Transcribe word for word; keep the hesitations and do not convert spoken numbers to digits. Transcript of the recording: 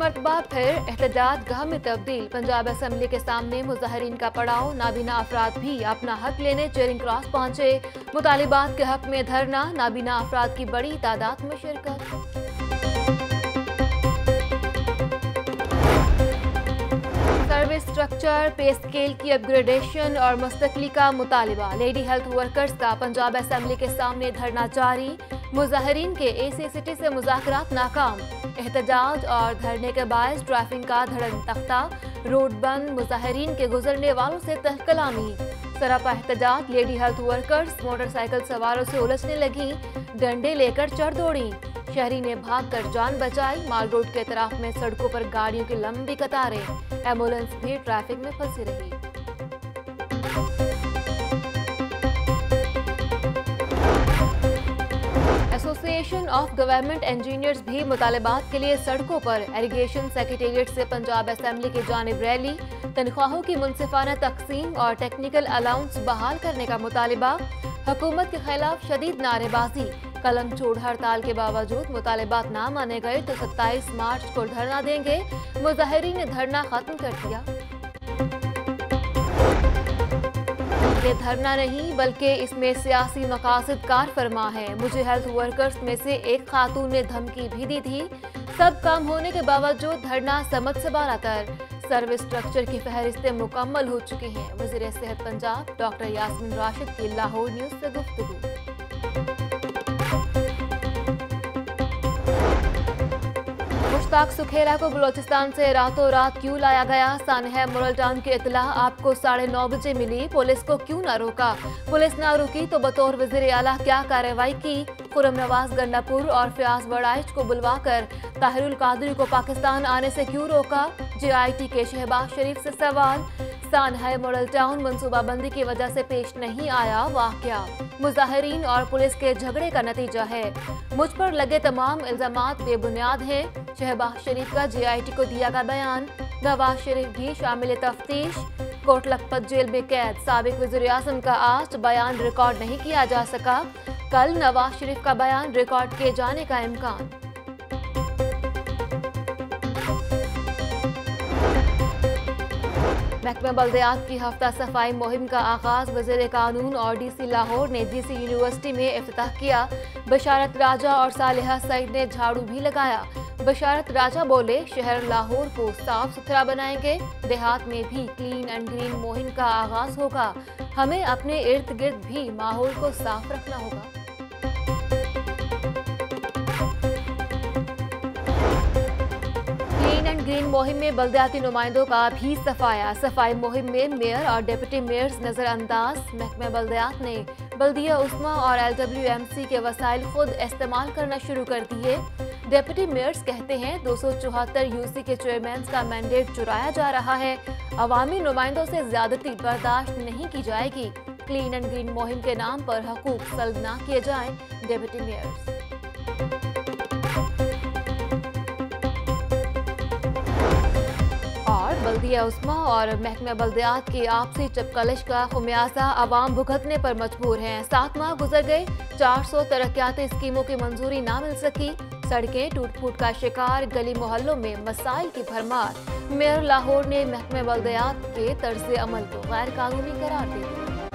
मरतबा फिर एहतजाज गाह में तब्दील। पंजाब असम्बली के सामने मुजाहिरीन का पड़ाव। नाबीना अफराद भी अपना हक लेने चेरिंग क्रॉस पहुंचे। मुतालिबात के हक में धरना। नाबीना अफराद की बड़ी तादाद में शिरकत। सर्विस स्ट्रक्चर, पे स्केल की अपग्रेडेशन और मुस्तकली का मुतालिबा। लेडी हेल्थ वर्कर्स का पंजाब असम्बली के सामने धरना जारी। मुजाहिरीन के ए सी सिटी से मुज़ाकरात नाकाम। एहतजाज और धरने के बायस ट्रैफिक का धड़न तख्ता। रोड बंद। मुजाहिरीन के गुजरने वालों से तहकलामी। सरापा एहतजाज। लेडी हेल्थ वर्कर्स मोटरसाइकिल सवारों से उलझने लगी। डंडे लेकर चढ़ दौड़ी। शहरी ने भागकर जान बचाई। माल रोड के तरफ में सड़कों पर गाड़ियों की लंबी कतारें। एम्बुलेंस भी ट्रैफिक में फंसी रही। एसोसिएशन ऑफ गवर्नमेंट इंजीनियर्स भी मुतालिबात के लिए सड़कों पर। इरिगेशन सेक्रेटेरिएट से पंजाब असम्बली की जानिब रैली। तनख्वाहों की मुनसिफाना तकसीम और टेक्निकल अलाउंस बहाल करने का मुतालिबा। हुकूमत के खिलाफ शदीद नारेबाजी। कलम छोड़ हड़ताल के बावजूद मुतालिबात ना माने गए तो सत्ताईस मार्च को धरना देंगे। मुजाहिरीन ने धरना खत्म कर दिया। ये धरना नहीं बल्कि इसमें सियासी मकासद कार फरमा है। मुझे हेल्थ वर्कर्स में से एक खातून ने धमकी भी दी थी। सब काम होने के बावजूद धरना समझ से बालातर। सर्विस स्ट्रक्चर की फहरिस्तें मुकम्मल हो चुकी हैं। वज़ीर सेहत पंजाब डॉक्टर यास्मीन राशिद की लाहौर न्यूज़ से गुफ्तगू। मुश्ताक सुखेरा को बलोचिस्तान से रातों रात क्यों लाया गया? सानहा मोरल टाउन की इतला आपको साढ़े नौ बजे मिली। पुलिस को क्यों ना रोका? पुलिस ना रुकी तो बतौर वज़ीर आला क्या कार्रवाई की? खुरम नवाज गंडापुर और फयाज वड़ाइच को बुलवाकर ताहिरुल कादरी को पाकिस्तान आने से क्यों रोका? जे आई टी के शहबाज शरीफ से सवाल। सानहा मॉडल टाउन मनसूबाबंदी की वजह से पेश नहीं आया वाकया। मुजाहिरीन और पुलिस के झगड़े का नतीजा है। मुझ पर लगे तमाम इल्जामात बेबुनियाद हैं। शहबाज शरीफ का जे आई टी को दिया गया बयान। नवाज शरीफ भी शामिल तफ्तीश। कोट लखपत जेल में कैद। साबिक वज़ीर आज़म का आज बयान रिकॉर्ड नहीं किया जा सका। कल नवाज शरीफ का बयान रिकॉर्ड किए जाने का इम्कान। महकमा बल्दियात की हफ्ता सफाई मुहिम का आगाज। वज़ीर कानून और डी सी लाहौर ने जी सी यूनिवर्सिटी में इफ्तिताह किया। बशारत राजा और सालिहा सईद ने झाड़ू भी लगाया। बशारत राजा बोले, शहर लाहौर को साफ सुथरा बनाएंगे। देहात में भी क्लीन एंड ग्रीन मुहिम का आगाज होगा। हमें अपने इर्द गिर्द भी माहौल को साफ रखना होगा। क्लीन एंड ग्रीन मुहिम में बल्दियाती नुमाइंदों का भी सफाया। सफाई मुहिम में मेयर और डिप्टी मेयर्स नजरअंदाज। महकमा बल्दियात ने बल्दिया उस्मा और एल डब्ल्यू एम सी के वसाइल खुद इस्तेमाल करना शुरू कर दिए। डिप्टी मेयर्स कहते हैं दो सौ चौहत्तर यू सी के चेयरमैन का मैंडेट चुराया जा रहा है। अवामी नुमाइंदों से ज्यादती बर्दाश्त नहीं की जाएगी। क्लीन एंड ग्रीन मुहिम के नाम पर हकूक सल्ब ना किए जाएं। Deputy Myers. बल्दिया उस्मा और महकमा बल्दियात की आपसी चपकलिश का खुमियाजा अवाम भुगतने पर मजबूर हैं। सात माह गुजर गए, चार सौ तरक्याती स्कीमों की मंजूरी ना मिल सकी। सड़कें टूट फूट का शिकार। गली मोहल्लों में मसाइल की भरमार। मेयर लाहौर ने महकमा बल्दियात के तर्ज अमल को गैर कानूनी करार दिया।